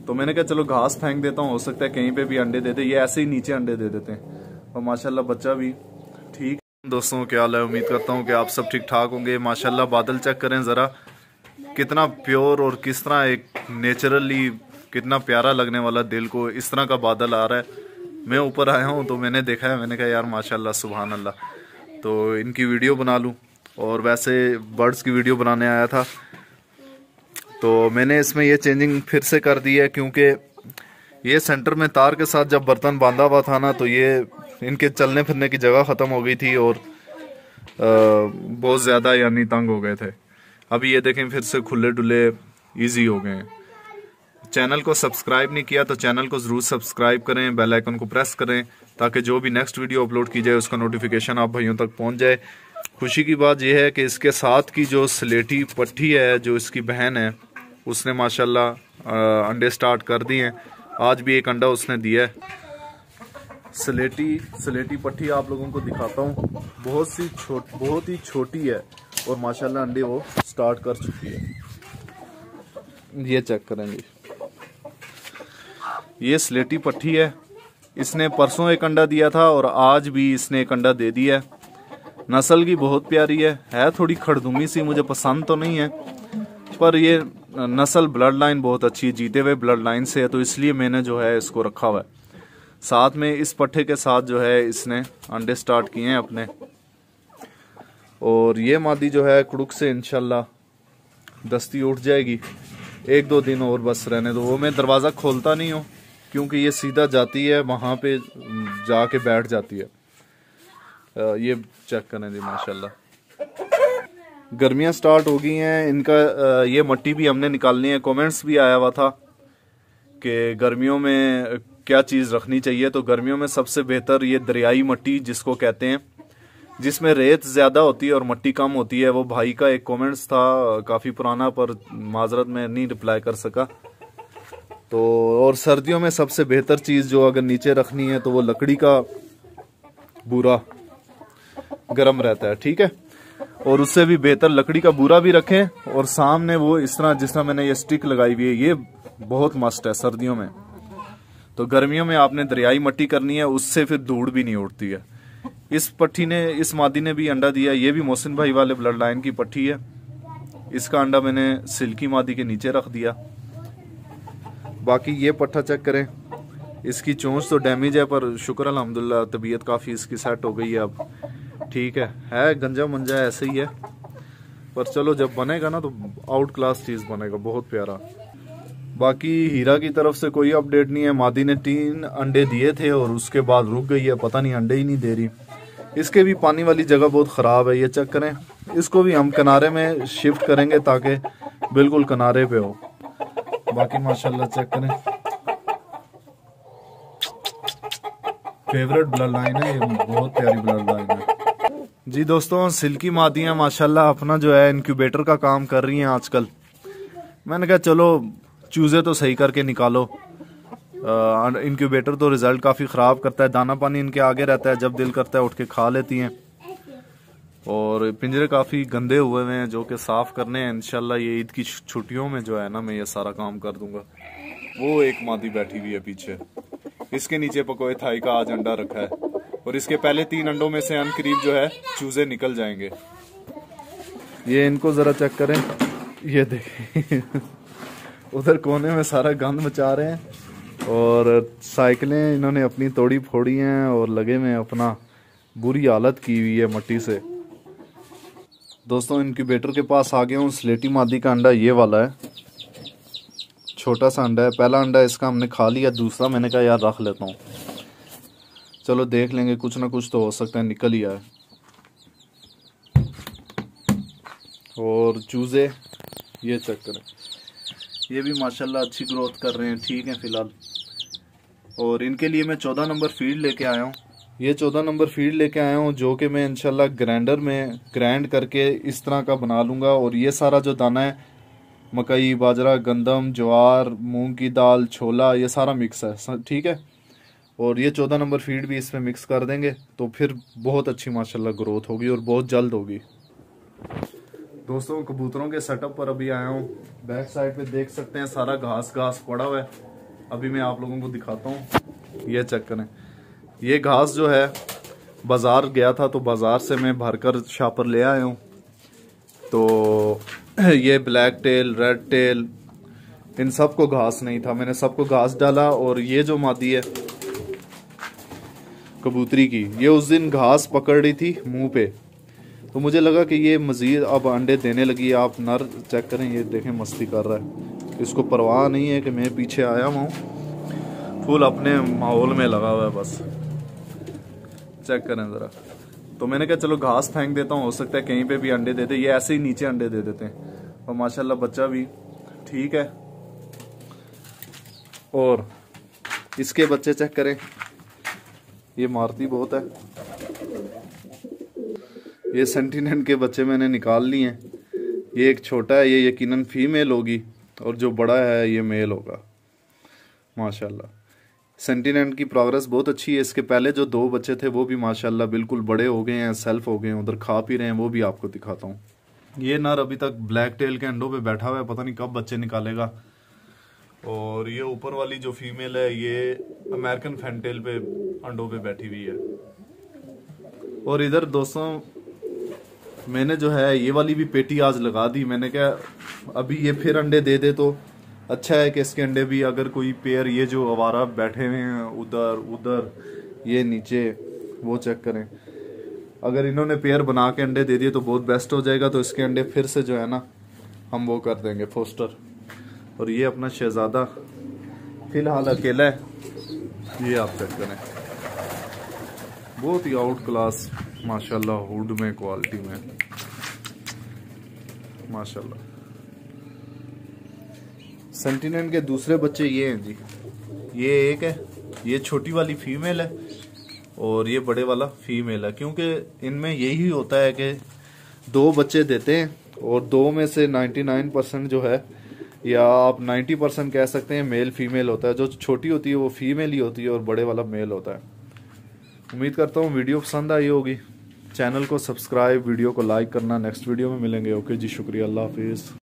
तो मैंने कहा चलो घास फेंक देता हूँ, हो सकता है कहीं पे भी अंडे दे दे। ये ऐसे ही नीचे अंडे दे देते हैं और माशाल्लाह बच्चा भी ठीक। दोस्तों क्या हाल है, उम्मीद करता हूँ कि आप सब ठीक ठाक होंगे। माशाल्लाह बादल चेक करें ज़रा, कितना प्योर और किस तरह एक नेचुरली कितना प्यारा लगने वाला, दिल को इस तरह का बादल आ रहा है। मैं ऊपर आया हूँ तो मैंने देखा है, मैंने कहा यार माशाल्लाह सुभान अल्लाह, तो इनकी वीडियो बना लूँ। और वैसे बर्ड्स की वीडियो बनाने आया था तो मैंने इसमें ये चेंजिंग फिर से कर दी है, क्योंकि ये सेंटर में तार के साथ जब बर्तन बांधा हुआ था ना, तो ये इनके चलने फिरने की जगह ख़त्म हो गई थी और बहुत ज़्यादा यानी तंग हो गए थे। अभी ये देखें फिर से खुले डुले ईजी हो गए हैं। चैनल को सब्सक्राइब नहीं किया तो चैनल को ज़रूर सब्सक्राइब करें, बेल आइकन को प्रेस करें ताकि जो भी नेक्स्ट वीडियो अपलोड की जाए उसका नोटिफिकेशन आप भाइयों तक पहुंच जाए। खुशी की बात यह है कि इसके साथ की जो स्लेटी पट्टी है, जो इसकी बहन है, उसने माशाल्लाह अंडे स्टार्ट कर दिए हैं। आज भी एक अंडा उसने दिया है। स्लेटी पट्टी आप लोगों को दिखाता हूँ, बहुत ही छोटी है और माशाल्लाह अंडे वो स्टार्ट कर चुकी है। ये चेक करेंगे, ये स्लेटी पट्टी है। इसने परसों एक अंडा दिया था और आज भी इसने एक अंडा दे दिया है। नस्ल की बहुत प्यारी है थोड़ी खड़दुमी सी, मुझे पसंद तो नहीं है, पर ये नस्ल ब्लड लाइन बहुत अच्छी है, जीते हुए ब्लड लाइन से है, तो इसलिए मैंने जो है इसको रखा हुआ है। साथ में इस पट्टे के साथ जो है इसने अंडे स्टार्ट किए हैं अपने। और ये मादी जो है कुड़ुक से इंशाल्लाह दस्ती उठ जाएगी। 1-2 दिन और बस रहने दो। वो मैं दरवाज़ा खोलता नहीं हूँ क्योंकि ये सीधा जाती है, वहाँ पे जाके बैठ जाती है। ये चेक करें जी माशाल्लाह। गर्मियाँ स्टार्ट हो गई हैं इनका, ये मट्टी भी हमने निकालनी है। कमेंट्स भी आया हुआ था कि गर्मियों में क्या चीज़ रखनी चाहिए, तो गर्मियों में सबसे बेहतर ये दरियाई मट्टी जिसको कहते हैं, जिसमें रेत ज़्यादा होती है और मट्टी कम होती है। वो भाई का एक कमेंट्स था काफ़ी पुराना, पर माजरत में नहीं रिप्लाई कर सका। तो और सर्दियों में सबसे बेहतर चीज़ जो अगर नीचे रखनी है तो वो लकड़ी का बूरा गर्म रहता है, ठीक है। और उससे भी बेहतर लकड़ी का बूरा भी रखें और सामने वो इस तरह जिस तरह मैंने ये स्टिक लगाई हुई है, ये बहुत मस्त है सर्दियों में। तो गर्मियों में आपने दरियाई मट्टी करनी है, उससे फिर धूड़ भी नहीं उड़ती है। इस मादी ने भी अंडा दिया। ये भी मोहसिन भाई वाले ब्लड लाइन की पट्टी है। इसका अंडा मैंने सिल्की मादी के नीचे रख दिया। बाकी ये पट्टा चेक करें, इसकी चोंच तो डैमेज है पर शुक्र अल्हम्दुलिल्लाह तबीयत काफ़ी इसकी सेट हो गई है अब, ठीक है गंजा मंजा ऐसे ही है, पर चलो जब बनेगा ना तो आउट क्लास चीज़ बनेगा, बहुत प्यारा। बाकी हीरा की तरफ से कोई अपडेट नहीं है। मादी ने 3 अंडे दिए थे और उसके बाद रुक गई है, पता नहीं अंडे ही नहीं दे रही। इसके भी पानी वाली जगह बहुत ख़राब है, ये चेक करें। इसको भी हम किनारे में शिफ्ट करेंगे ताकि बिल्कुल किनारे पे हो। बाकी माशाल्लाह चेक करें, फेवरेट ब्लड लाइन है ये, बहुत प्यारी ब्लड लाइन है जी। दोस्तों सिल्की मादियाँ माशाल्लाह अपना जो है इनक्यूबेटर का काम कर रही हैं आजकल। मैंने कहा चलो चूज़े तो सही करके निकालो। इनक्यूबेटर तो रिज़ल्ट काफ़ी ख़राब करता है, दाना पानी इनके आगे रहता है, जब दिल करता है उठ के खा लेती हैं। और पिंजरे काफ़ी गंदे हुए हैं जो कि साफ़ करने हैं। इंशाल्लाह ये ईद की छुट्टियों में जो है ना, मैं ये सारा काम कर दूंगा। वो एक मादी बैठी हुई है पीछे, इसके नीचे पकोए थाई का आज अंडा रखा है और इसके पहले 3 अंडों में से अनकरीब जो है चूजे निकल जाएंगे। ये इनको जरा चेक करें, ये देखें उधर कोने में सारा गंद मचा रहे हैं और साइकिलें इन्होंने अपनी तोड़ी फोड़ी हैं और लगे में अपना बुरी हालत की हुई है मट्टी से। दोस्तों इनक्यूबेटर के पास आ गया हूँ। स्लेटी मादी का अंडा ये वाला है, छोटा सा अंडा है। पहला अंडा इसका हमने खा लिया, दूसरा मैंने कहा यार रख लेता हूँ, चलो देख लेंगे, कुछ ना कुछ तो हो सकता है निकल ही आए। और चूजे ये चेक करें, ये भी माशाल्लाह अच्छी ग्रोथ कर रहे हैं, ठीक है फिलहाल। और इनके लिए मैं 14 नंबर फीड लेके आया हूँ। ये 14 नंबर फीड लेके आया हूँ जो कि मैं इंशाल्लाह ग्राइंडर में ग्राइंड करके इस तरह का बना लूँगा। और ये सारा जो दाना है, मकई, बाजरा, गंदम, ज्वार, मूंग की दाल, छोला, ये सारा मिक्स है, ठीक है। और ये 14 नंबर फीड भी इसमें मिक्स कर देंगे तो फिर बहुत अच्छी माशाल्लाह ग्रोथ होगी और बहुत जल्द होगी। दोस्तों कबूतरों के सेटअप पर अभी आया हूँ। बैक साइड पे देख सकते हैं सारा घास पड़ा हुआ है। अभी मैं आप लोगों को दिखाता हूँ। ये चेक करें, ये घास जो है बाजार गया था तो बाजार से मैं भरकर शापर ले आया हूँ। तो ये ब्लैक टेल, रेड टेल, इन सबको घास नहीं था, मैंने सबको घास डाला। और ये जो मादी है कबूतरी की, ये उस दिन घास पकड़ रही थी मुंह पे, तो मुझे लगा कि ये मजीद अब अंडे देने लगी। आप नर चेक करें, ये देखें मस्ती कर रहा है, इसको परवाह नहीं है कि मैं पीछे आया हूँ, फुल अपने माहौल में लगा हुआ है बस। चेक करें ज़रा। तो मैंने कहा चलो घास फेंक देता हूँ, हो सकता है कहीं पे भी अंडे दे दे। ये ऐसे ही नीचे अंडे दे देते हैं और माशाल्लाह बच्चा भी ठीक है। और इसके बच्चे चेक करें, ये मारती बहुत है। ये सेंटिनेंट के बच्चे मैंने निकाल लिए हैं। ये एक छोटा है, ये यकीनन फीमेल होगी, और जो बड़ा है ये मेल होगा। माशाल्लाह सेंटिनेंट की प्रोग्रेस बहुत अच्छी है। इसके पहले जो 2 बच्चे थे वो भी माशाल्लाह बिल्कुल बड़े हो गए हैं, सेल्फ हो गए हैं, उधर खा पी रहे हैं, वो भी आपको दिखाता हूँ। ये नर अभी तक ब्लैक टेल के अंडों पे बैठा हुआ है, पता नहीं कब बच्चे निकालेगा। और ये ऊपर वाली जो फीमेल है ये अमेरिकन फैंटेल पे अंडों पे बैठी हुई है। और इधर दोस्तों मैंने जो है ये वाली भी पेटी आज लगा दी। मैंने कहा अभी ये फिर अंडे दे दे तो अच्छा है कि इसके अंडे भी अगर कोई पेयर, ये जो आवारा बैठे हुए हैं उधर उधर, ये नीचे, वो चेक करें, अगर इन्होंने पेयर बना के अंडे दे दिए तो बहुत बेस्ट हो जाएगा। तो इसके अंडे फिर से जो है ना हम वो कर देंगे फोस्टर। और ये अपना शहजादा फिलहाल अकेला है, ये आप चेक करें, बहुत ही आउट क्लास माशाल्लाह, हुड में क्वालिटी में माशाल्लाह। सेंटिनेंट के दूसरे बच्चे ये हैं जी, ये एक है, ये छोटी वाली फीमेल है और ये बड़े वाला फीमेल है। क्योंकि इनमें यही होता है कि 2 बच्चे देते हैं और 2 में से 99% जो है, या आप 90% कह सकते हैं, मेल फीमेल होता है। जो छोटी होती है वो फीमेल ही होती है और बड़े वाला मेल होता है। उम्मीद करता हूँ वीडियो पसंद आई होगी। चैनल को सब्सक्राइब, वीडियो को लाइक करना। नेक्स्ट वीडियो में मिलेंगे। ओके जी, शुक्रिया, अल्लाह हाफिज़।